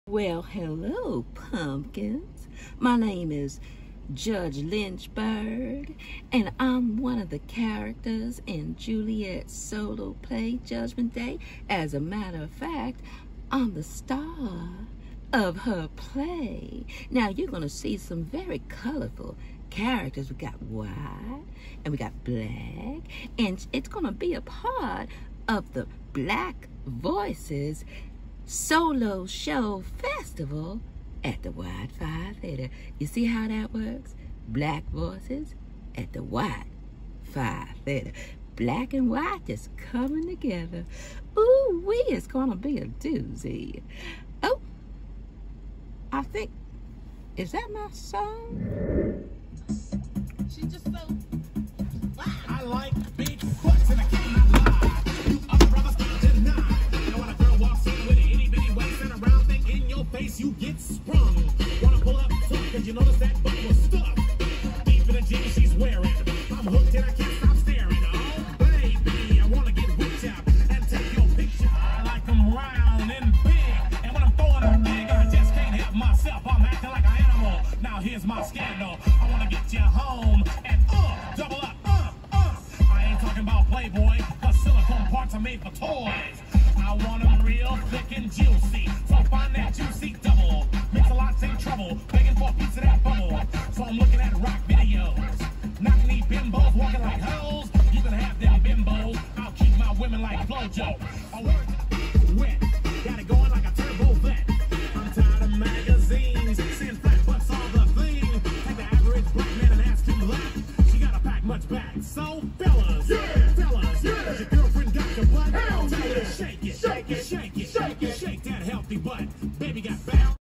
Well, hello, pumpkins. My name is Judge Lynchburg, and I'm one of the characters in Juliet's solo play, Judgment Day. As a matter of fact, I'm the star of her play. Now, you're going to see some very colorful characters. We got white, and we got black, and it's going to be a part of the Black Voices Solo Show Festival at the White Fire Theater. You see how that works? Black voices at the White Fire Theater. Black and white just coming together. Ooh, wee, it's gonna be a doozy. Oh, I think, is that my song? She just so wow. I like big butts and I cannot lie. You other brothers can't deny. You know when a girl walks in with an itty bitty waist and a round thing in your face, you get sprung. Wanna pull up front cause you notice that butt was stuffed. Deep in the jeans she's wearing. I'm hooked and I can't stop staring. Oh baby, I wanna get whipped up and take your picture. I like them round and big. And when I'm throwing them big, I just can't help myself. I'm acting like an animal. Now here's my scandal. I wanna get you home and double up, I ain't talking about Playboy, cause silicone parts are made for toys. I want them real thick and juicy, so find that juicy double. Mix a lot, ain't trouble, begging for a piece of that bubble. So I'm looking at rock videos, knocking these bimbos, walking like hoes. You can have them bimbos, I'll keep my women like Flojo. I work wet, got it going like a turbo vet. I'm tired of magazines, seeing fat butts all the thing. Take the average black man and ask him left. She gotta pack much back. So fellas, fellas, has your girlfriend got your butt? Hell, tell her to shake it, shake it, shake it, shake it, shake that healthy butt. Baby got back.